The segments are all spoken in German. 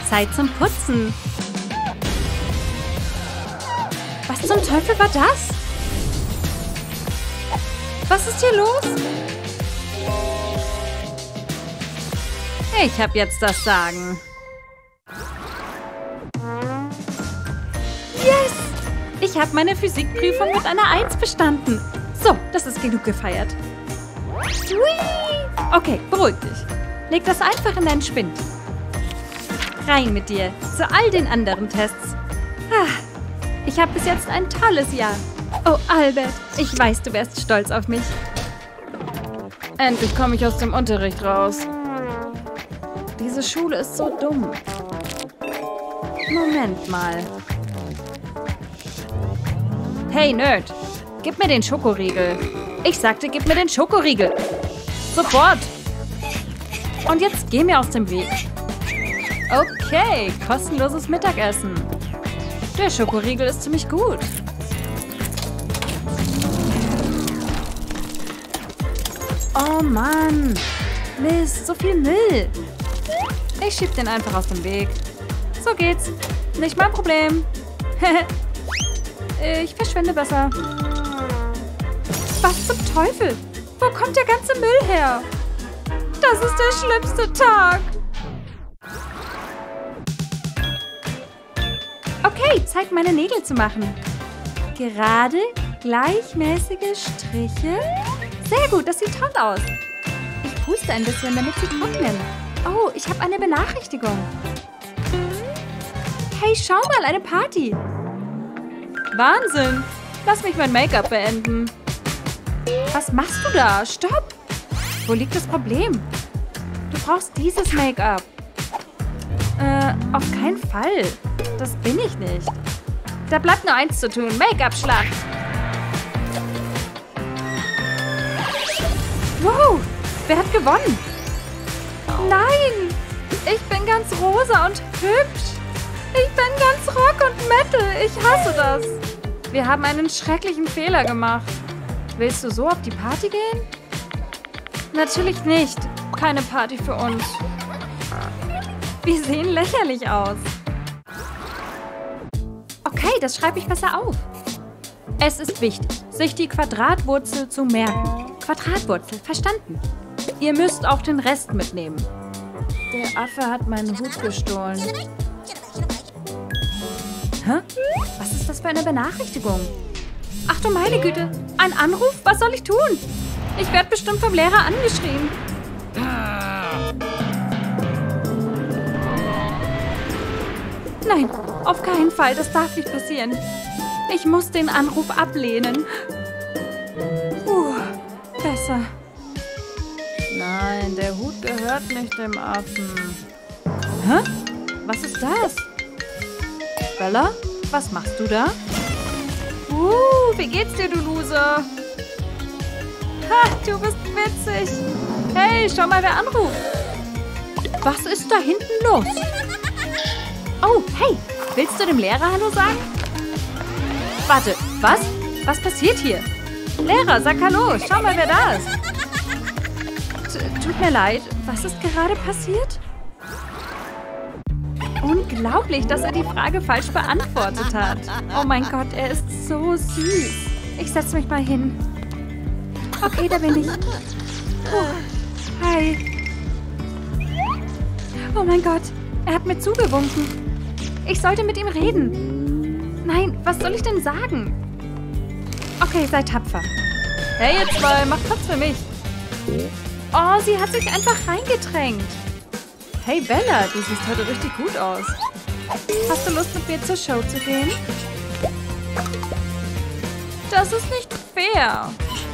Zeit zum Putzen. Was zum Teufel war das? Was ist hier los? Ich habe jetzt das Sagen. Yes! Ich habe meine Physikprüfung mit einer 1 bestanden. So, das ist genug gefeiert. Sweet! Okay, beruhig dich. Leg das einfach in deinen Spind. Rein mit dir, zu all den anderen Tests. Ich habe bis jetzt ein tolles Jahr. Oh, Albert, ich weiß, du wärst stolz auf mich. Endlich komme ich aus dem Unterricht raus. Diese Schule ist so dumm. Moment mal. Hey, Nerd, gib mir den Schokoriegel. Ich sagte, gib mir den Schokoriegel. Sofort. Und jetzt geh mir aus dem Weg. Okay, kostenloses Mittagessen. Der Schokoriegel ist ziemlich gut. Oh Mann. Mist, so viel Müll. Ich schieb den einfach aus dem Weg. So geht's. Nicht mein Problem. Ich verschwende besser. Was zum Teufel? Wo kommt der ganze Müll her? Das ist der schlimmste Tag. Okay, Zeit, meine Nägel zu machen. Gerade, gleichmäßige Striche. Sehr gut, das sieht toll aus. Ich puste ein bisschen, damit sie trocknen. Oh, ich habe eine Benachrichtigung. Hey, schau mal, eine Party. Wahnsinn. Lass mich mein Make-up beenden. Was machst du da? Stopp. Wo liegt das Problem? Du brauchst dieses Make-up. Auf keinen Fall. Das bin ich nicht. Da bleibt nur eins zu tun. Make-up-Schlacht. Wow, wer hat gewonnen? Nein, ich bin ganz rosa und hübsch. Ich bin ganz Rock und Metal. Ich hasse das. Wir haben einen schrecklichen Fehler gemacht. Willst du so auf die Party gehen? Natürlich nicht. Keine Party für uns. Wir sehen lächerlich aus. Okay, das schreibe ich besser auf. Es ist wichtig, sich die Quadratwurzel zu merken. Quadratwurzel, verstanden. Ihr müsst auch den Rest mitnehmen. Der Affe hat meinen Hut gestohlen. Hä? Was ist das für eine Benachrichtigung? Ach du meine Güte, ein Anruf? Was soll ich tun? Ich werde bestimmt vom Lehrer angeschrien. Nein, auf keinen Fall, das darf nicht passieren. Ich muss den Anruf ablehnen. Besser. Nein, der Hut gehört nicht dem Affen. Hä? Was ist das? Bella, was machst du da? Wie geht's dir, du Loser? Ha, du bist witzig. Hey, schau mal, wer anruft. Was ist da hinten los? Oh, hey, willst du dem Lehrer Hallo sagen? Warte, was? Was passiert hier? Lehrer, sag Hallo, schau mal, wer da ist. Tut mir leid, was ist gerade passiert? Unglaublich, dass er die Frage falsch beantwortet hat. Oh mein Gott, er ist so süß. Ich setze mich mal hin. Okay, da bin ich. Hi. Oh mein Gott, er hat mir zugewunken. Ich sollte mit ihm reden. Nein, was soll ich denn sagen? Okay, sei tapfer. Hey, ihr zwei, macht Platz für mich. Oh, sie hat sich einfach reingedrängt. Hey, Bella, du siehst heute richtig gut aus. Hast du Lust, mit mir zur Show zu gehen? Das ist nicht fair.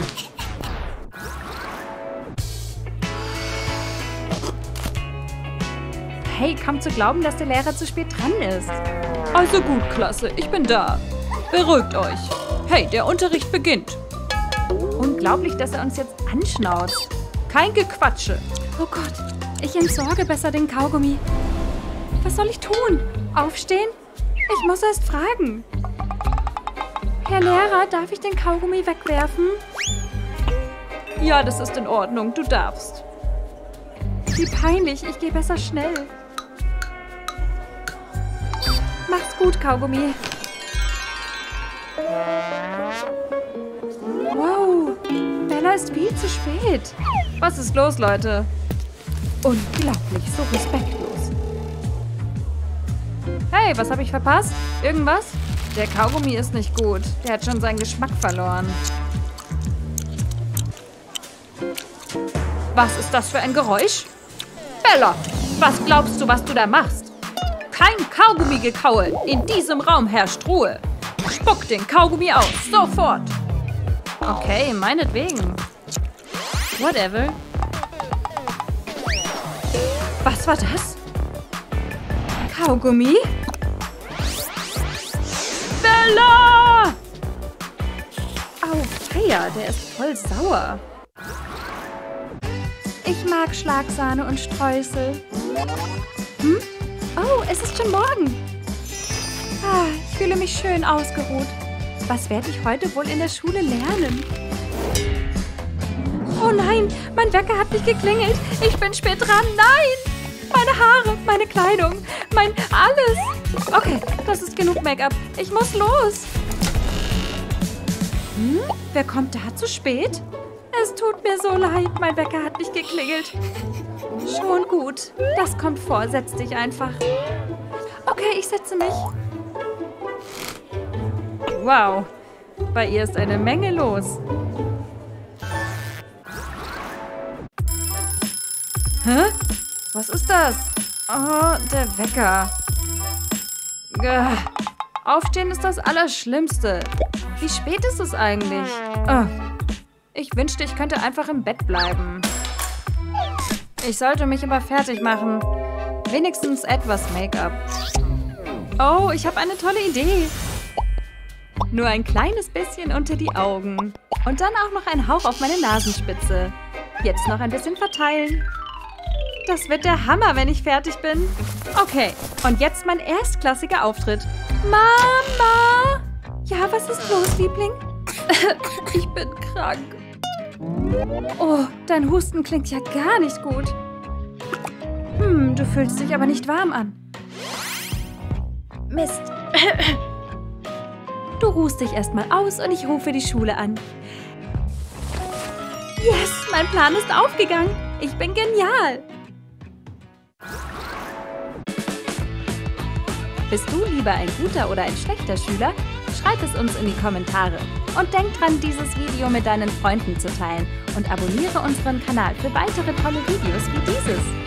Hey, kaum zu glauben, dass der Lehrer zu spät dran ist. Also gut, Klasse, ich bin da. Beruhigt euch. Hey, der Unterricht beginnt. Unglaublich, dass er uns jetzt anschnauzt. Kein Gequatsche. Oh Gott, ich entsorge besser den Kaugummi. Was soll ich tun? Aufstehen? Ich muss erst fragen. Herr Lehrer, darf ich den Kaugummi wegwerfen? Ja, das ist in Ordnung. Du darfst. Wie peinlich. Ich gehe besser schnell. Mach's gut, Kaugummi. Wow, Bella ist viel zu spät. Was ist los, Leute? Unglaublich, so respektlos. Hey, was habe ich verpasst? Irgendwas? Der Kaugummi ist nicht gut. Der hat schon seinen Geschmack verloren. Was ist das für ein Geräusch? Bella, was glaubst du, was du da machst? Kein Kaugummi-Gekaue. In diesem Raum herrscht Ruhe. Spuck den Kaugummi aus, sofort. Okay, meinetwegen. Whatever. Was war das? Kaugummi? Bella! Au, Feier, der ist voll sauer. Ich mag Schlagsahne und Streusel. Hm? Oh, es ist schon morgen. Ah, ich fühle mich schön ausgeruht. Was werde ich heute wohl in der Schule lernen? Oh nein, mein Wecker hat nicht geklingelt. Ich bin spät dran. Nein! Meine Haare, meine Kleidung, mein alles. Okay, das ist genug Make-up. Ich muss los. Hm? Wer kommt da zu spät? Es tut mir so leid, mein Wecker hat nicht geklingelt. Schon gut. Das kommt vor. Setz dich einfach. Okay, ich setze mich. Wow. Bei ihr ist eine Menge los. Hä? Was ist das? Oh, der Wecker. Aufstehen ist das Allerschlimmste. Wie spät ist es eigentlich? Ich wünschte, ich könnte einfach im Bett bleiben. Ich sollte mich aber fertig machen. Wenigstens etwas Make-up. Oh, ich habe eine tolle Idee. Nur ein kleines bisschen unter die Augen. Und dann auch noch ein Hauch auf meine Nasenspitze. Jetzt noch ein bisschen verteilen. Das wird der Hammer, wenn ich fertig bin. Okay, und jetzt mein erstklassiger Auftritt. Mama! Ja, was ist los, Liebling? Ich bin krank. Oh, dein Husten klingt ja gar nicht gut. Du fühlst dich aber nicht warm an. Mist. Du ruhst dich erstmal aus und ich rufe die Schule an. Yes, mein Plan ist aufgegangen. Ich bin genial. Bist du lieber ein guter oder ein schlechter Schüler? Schreib es uns in die Kommentare. Und denk dran, dieses Video mit deinen Freunden zu teilen. Und abonniere unseren Kanal für weitere tolle Videos wie dieses.